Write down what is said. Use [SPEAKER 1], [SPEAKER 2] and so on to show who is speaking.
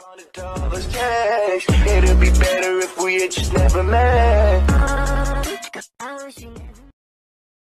[SPEAKER 1] $100 cash. It'd be better if we had just never met.